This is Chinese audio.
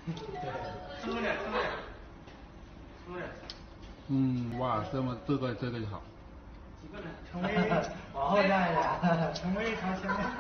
撑着点，撑着点，撑着点。 哇，这个就好。 几个呢？ 成为往后站一点，成为朝前面。